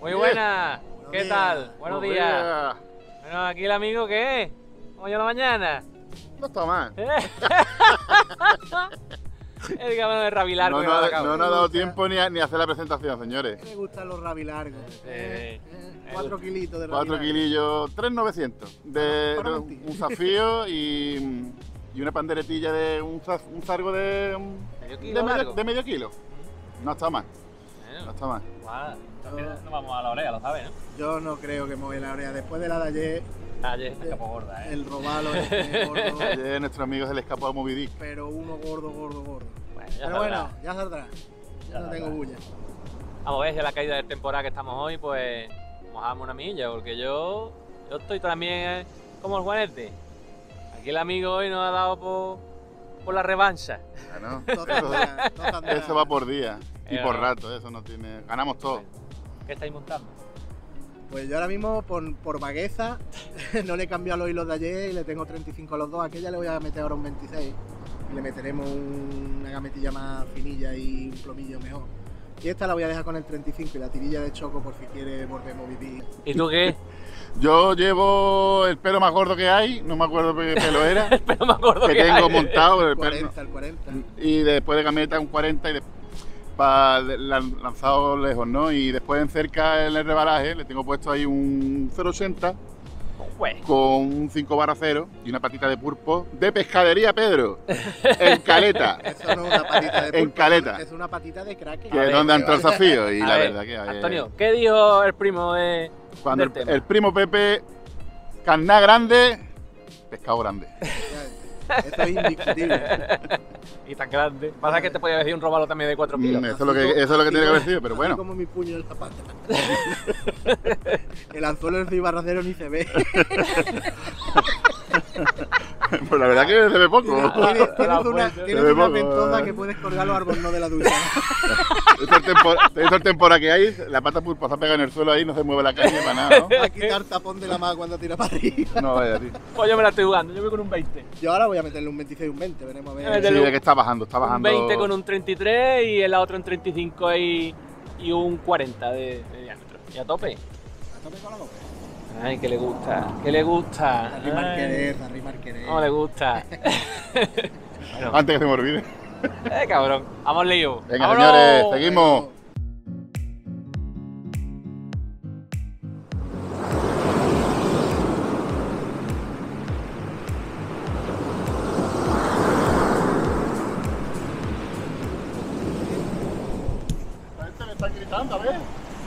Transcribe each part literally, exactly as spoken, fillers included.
Muy buenas. Buenos ¿Qué días. tal? Buenos Buenos días. días. Bueno, aquí el amigo, ¿qué? Hoy a la mañana. No está mal. El camino de Rabilargo. No, que no, va a la no, cabo. no nos ha dado tiempo ni a, ni a hacer la presentación, señores. Me gustan los rabilargos. Sí. Eh, eh, cuatro kilitos de Cuatro rabilargo. kilillos, tres mil novecientos de, Para de mentir. un zafío y, y una panderetilla de un, zaf- un zargo de, Medio de, kilo medio, largo. de medio kilo. No está mal, no Bueno, está mal. guau, también no vamos a la oreja, lo sabes, ¿no? Yo no creo que me voy a la oreja. Después de la de ayer, Ayer está capo gorda, ¿eh? el robalo este gordo, Ayer nuestro amigo se le escapó a Moby Dick. pero uno gordo, gordo, gordo. Bueno, ya Pero saldrá. bueno, ya saldrá. Ya Ya no tengo saldrá. bulla. Vamos a ver si a la caída de temporada que estamos hoy, pues mojamos una milla, porque yo, yo estoy también eh, como el Juanete. Aquí el amigo hoy nos ha dado por, por la revancha. Bueno, Todo eso, andará, todo andará. eso va por día y Eh, por no. rato, eso no tiene. Ganamos todo. ¿Qué estáis montando? Pues yo ahora mismo, por, por vagueza, no le he cambiado los hilos de ayer y le tengo treinta y cinco a los dos. A aquella le voy a meter ahora un veintiséis. Y le meteremos un- una gametilla más finilla y un plomillo mejor. Y esta la voy a dejar con el treinta y cinco y la tirilla de choco por si quiere volvemos a vivir. ¿Y tú qué? Yo llevo el pelo más gordo que hay, no me acuerdo qué pelo era, Pero me acuerdo que que tengo hay. montado. El pelo, cuarenta, el cuarenta. y después de gameta un cuarenta y de, pa- lan- lanzado lejos, ¿no? Y después en cerca en el rebalaje le tengo puesto ahí un cero ochenta Pues, con un cinco barra cero y una patita de pulpo de pescadería Pedro, en Caleta, Eso no es una patita de En pulpo, Caleta. es una patita de crack. que A es ver, donde entró el zafío. Y a la ver, verdad que ayer- Antonio, ¿qué dijo el primo de, cuando del el, tema? el primo Pepe, carná grande, pescado grande. Esto es indiscutible. Y tan grande. Pasa que te podía decir un robalo también de cuatro kilos. Mm, Eso es lo que, eso es lo que tiene que haber sido, pero Así bueno. como mi puño en la pata. El anzuelo del cibarracero ni se ve. Pues la verdad que se ve poco. Tienes, tienes La una, fuente. tienes Se ve una poco, ventosa eh. que puedes colgar los árboles de la ducha. Esta tempora, esta temporada que hay, la pata pulpo se ha pegado en el suelo ahí, no se mueve la calle para nada, ¿no? Va a quitar tapón de la mano cuando tira para arriba. No vaya, tío. Pues yo me la estoy jugando, yo voy con un veinte. Yo ahora voy a meterle un veintiséis y un veinte, veremos a Eh, ver. de- Sí, de que está bajando, está Un bajando. veinte con un treinta y tres y el otro en treinta y cinco y, y un cuarenta de, de diámetro. Y a tope. A tope con la boca. Ay, que le gusta, que le gusta. Arrimar Ay, querer, arrimar querer. ¿Cómo le gusta? Bueno, Antes que se me olvide. eh, cabrón. Vamos lío. Venga, ¡Vámonos! señores, seguimos. La gente me está gritando, a ver.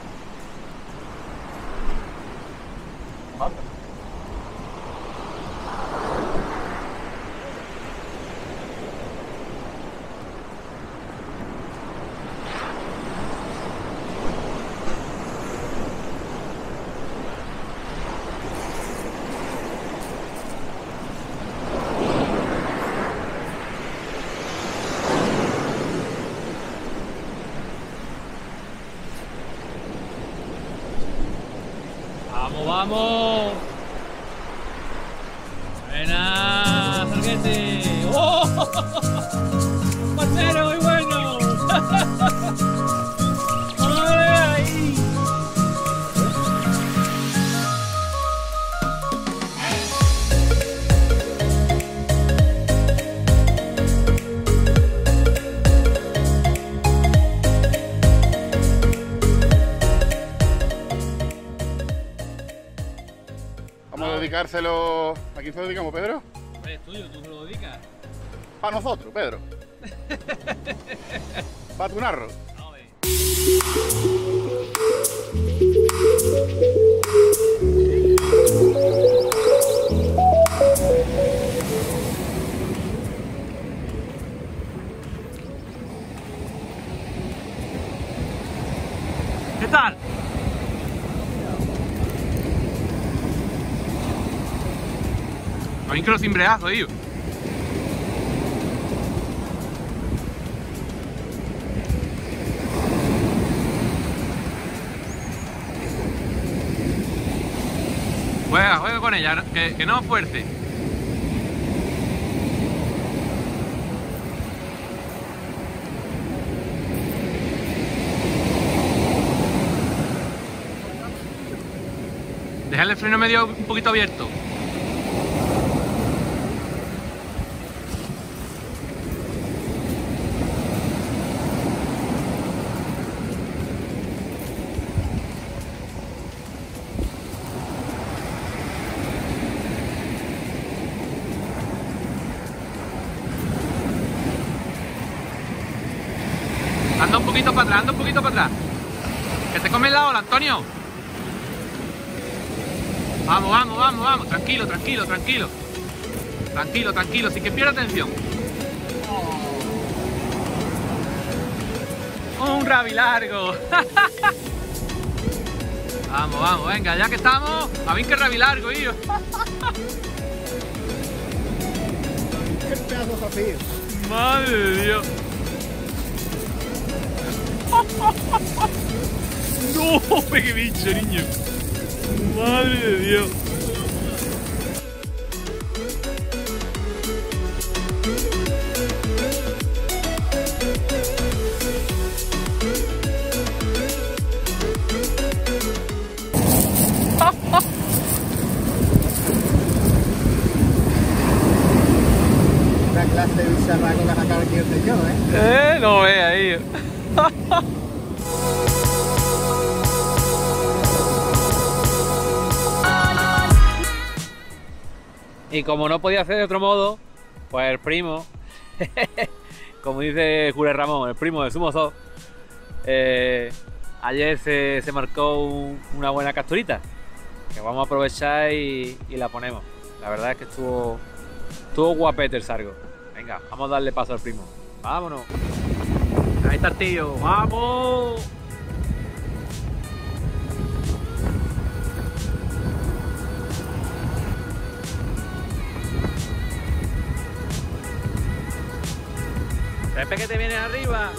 Manda. Vamos, vamos. Buena, Sarguete. ¡Oh! Un parcero muy bueno. ¡Ole ahí! Vamos a dedicárselo. ¿A quién se lo dedicamos, Pedro? Hombre, es tuyo, tú se lo dedicas. Para nosotros, Pedro. Para tu narro. A ver. ¿Qué tal? A mí que lo cimbreazo, tío. Juega, juega con ella, que, que no fuerte. Dejarle el freno medio un poquito abierto. Anda un poquito para atrás, anda un poquito para atrás. Que te come la ola, Antonio. Vamos, vamos, vamos, vamos. Tranquilo, tranquilo, tranquilo. Tranquilo, tranquilo, sin que pierda atención. Un rabi largo. Vamos, vamos, venga, ya que estamos. A ver qué rabi largo, hijo. Qué pedazo de desafío. Madre de Dios. No, qué bicho, niño. Madre de Dios. Una clase de bicharraco que acaba aquí el señor, ¿eh? Eh, no ve ahí. Y como no podía ser de otro modo, pues el primo, como dice Jure Ramón, el primo de Sumoso, eh, ayer se, se marcó un, una buena capturita, que vamos a aprovechar y, y la ponemos. La verdad es que estuvo, estuvo guapete el sargo. Venga, vamos a darle paso al primo. Vámonos. Ahí está el tío. ¡Vamos! Pepe, que te vienes arriba.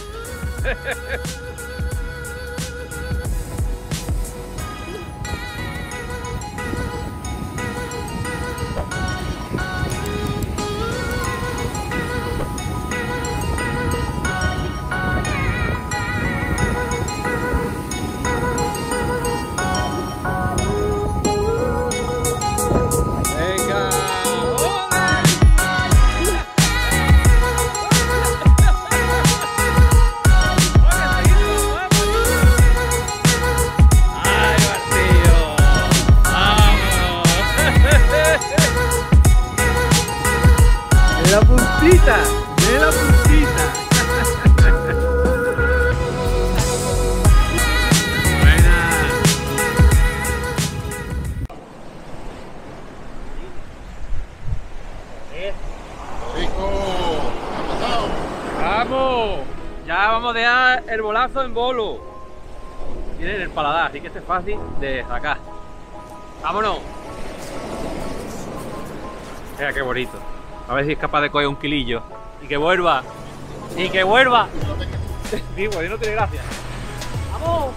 ¡De la puntita! ¡De la puntita! Buena. Rico, ¿qué ha pasado? ¡Vamos! Ya vamos a dejar el bolazo en bolo. Tiene en el paladar, así que este es fácil de sacar. ¡Vámonos! Mira qué bonito. A ver si es capaz de coger un kilillo. Y que vuelva. Y que vuelva. Digo, no tiene gracia. ¡Vamos!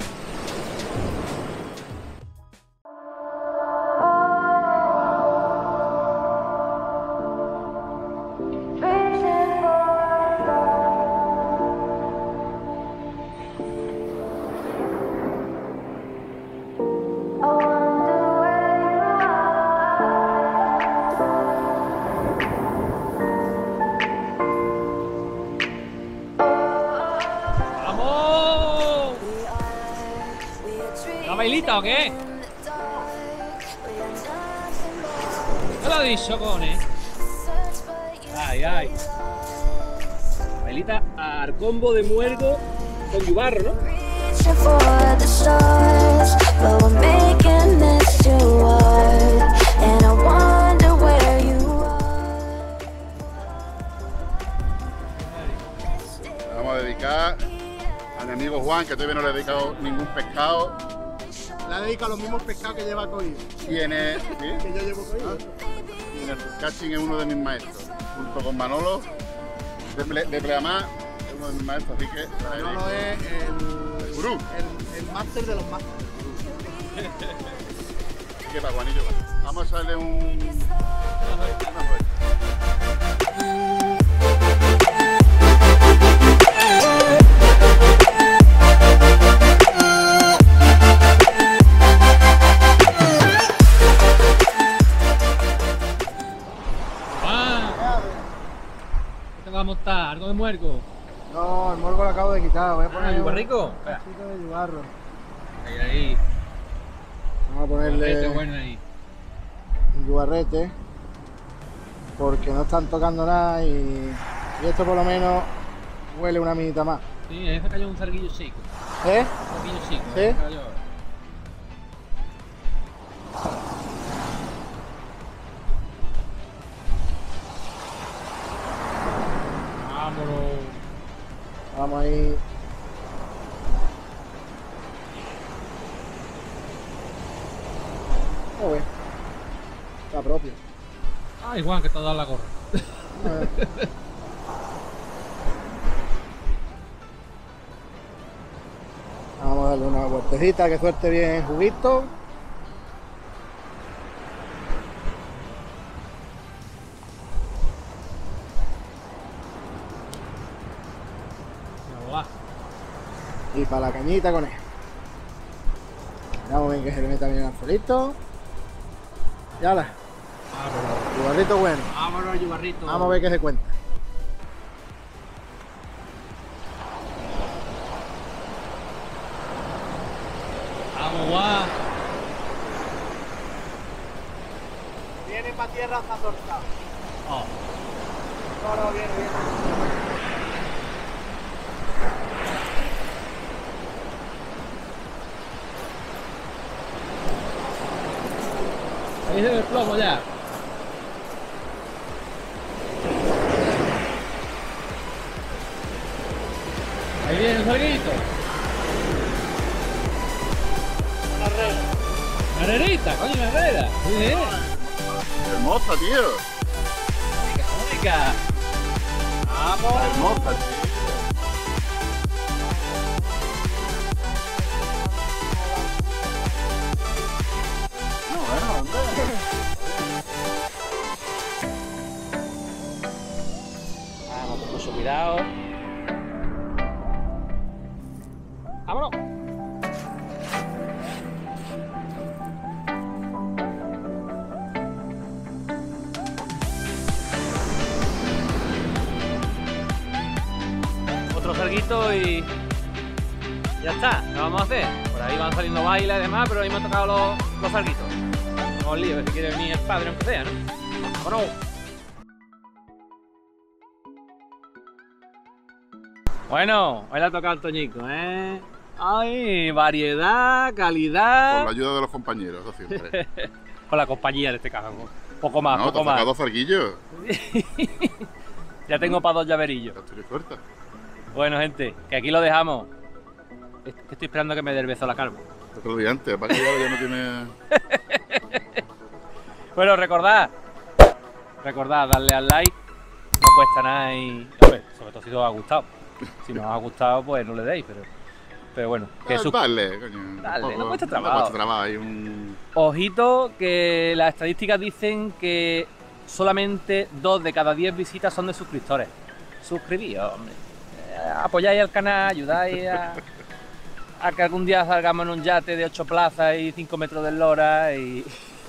¿La bailita o qué? ¿Qué lo ha dicho, Cone? Ay, ay. Bailita al combo de muergo con yubarro, ¿no? Vamos a dedicar a mi amigo Juan, que todavía no le he dedicado ningún pescado. Le ha dedicado a los mismos pescados que lleva cogido. Tiene, ¿sí? Que yo llevo cogido. Y el casting es uno de mis maestros, junto con Manolo de, Ple, de Pleamar, es uno de mis maestros, así que... Manolo es el, el gurú. El, el máster de los másteres. Así que para Juanillo, vamos a darle un... una fuerza. Algo de muerco. No, el morgo lo acabo de quitar. Voy a poner Ah, ¿yuba un rico? poquito de yubarro. Ahí, ahí. Vamos a ponerle bueno ahí. un yubarrete. Porque no están tocando nada y, y esto por lo menos huele una minita más. Sí, ahí se cayó un sarguillo chico. ¿Eh? Un sarguillo chico. ¿Sí? Se cayó. Vámonos. Vamos ahí. Joder. Está propio. Ay, Juan, que te ha dado la gorra. Vamos a darle una vueltecita que suelte bien el juguito. Ya va. Y para la cañita con él. Vamos bien que se le meta bien al solito. Y ala, Vámonos. yubarrito bueno. Vámonos, yubarrito. Vamos a ver qué se cuenta. Vamos, Juan. Viene para tierra hasta torcado. Oh. No, no, viene, viene. Ahí se ve el plomo ya. Ahí viene el salguito. Una red. La herrerita, coño, la herrera. Muy bien. Hermosa, tío. Mónica. Vamos. Hermosa, tío. No, bueno, hombre. Vamos con mucho cuidado. Vámonos. Otro salguito y ya está, lo vamos a hacer. Por ahí van saliendo bailes y demás, pero ahí me han tocado los, los salguitos. Vamos al lío, a ver si quiere venir el padre aunque sea, ¿no? Vámonos. Bueno, hoy le ha tocado al Toñico, ¿eh? Ay, variedad, calidad. Con la ayuda de los compañeros, eso siempre. Con la compañía en este caso. Poco más, No, te poco has más. sacado zarguillos. Ya tengo para dos llaverillos. Ya estoy suelta. Bueno, gente, que aquí lo dejamos. Es que estoy esperando que me dé el beso a la calma. Te lo dije antes, para que ya, ya no tiene. Bueno, recordad, recordad darle al like, no cuesta nada y, hombre, sobre todo si os ha gustado. Si no os ha gustado, pues no le deis, pero, pero bueno. Que Ah, sus- dale, coño. Dale, Tampoco- no cuesta No trabajo. cuesta trabajo, hay un. Ojito, que las estadísticas dicen que solamente dos de cada diez visitas son de suscriptores. Suscribíos, hombre. Eh, apoyáis al canal, ayudáis a, a que algún día salgamos en un yate de ocho plazas y cinco metros de lora y...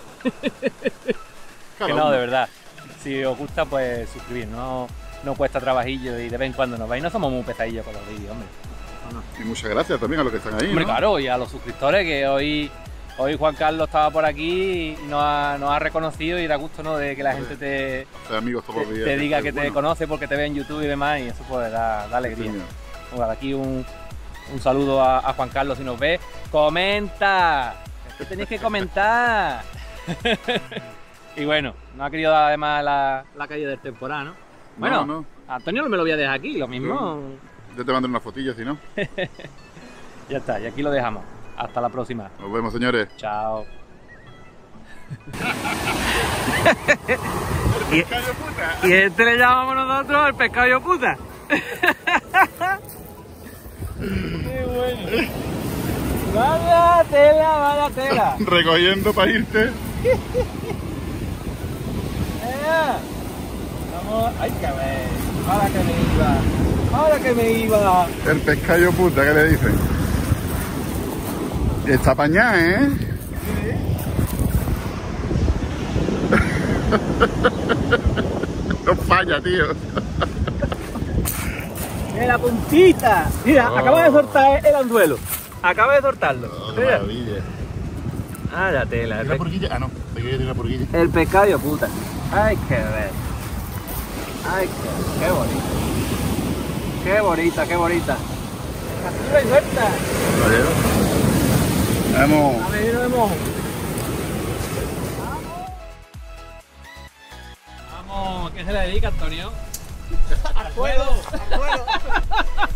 Cada Que no, uno. de verdad. Si os gusta, pues suscribir, no, no cuesta trabajillo y de vez en cuando nos veis. No somos muy pesadillos con los vídeos, hombre. No, no. Y muchas gracias también a los que están ahí. Hombre, ¿no? claro, y a los suscriptores, que hoy, hoy Juan Carlos estaba por aquí y nos ha, nos ha reconocido y da gusto, ¿no?, de que la gente te, Ser amigos todos te, los días. te diga es que te bueno. conoce porque te ve en YouTube y demás, y eso pues da, da alegría. Sí, señor. Bueno, aquí un, un saludo a, a Juan Carlos si nos ve. ¡Comenta! Es que tenéis que comentar. Y bueno, no ha querido dar además la, la calle del temporada, ¿no? Bueno, No, no. Antonio no me lo voy a dejar aquí, lo mismo. Yo te mando una fotillo, si no. Ya está, y aquí lo dejamos. Hasta la próxima. Nos vemos, señores. Chao. Y este le llamamos nosotros el pescado puta. Qué bueno. Vaya tela, vaya tela. Recogiendo para irte. Venga. Vamos. Ay, que ver. Ahora que me iba. Ahora que me iba. El pescado puta, ¿qué le dicen? Está apañada, ¿eh? No falla, tío. ¡Mira la puntita! Mira, Oh. acaba de soltar el anzuelo. Acaba de soltarlo. Oh, qué Mira. maravilla. Ah, la tela. El, ¿Tiene pe- purguilla? Ah, no, te quería tener una purguilla. el pescado, puta. Ay, qué ver. Ay, qué, qué bonita. Qué bonita, qué bonita. Captura y suelta. Vamos. A ver, no mojo. Vamos. Vamos, ¿qué se le dedica, Antonio? ¡Al fuego! Bueno,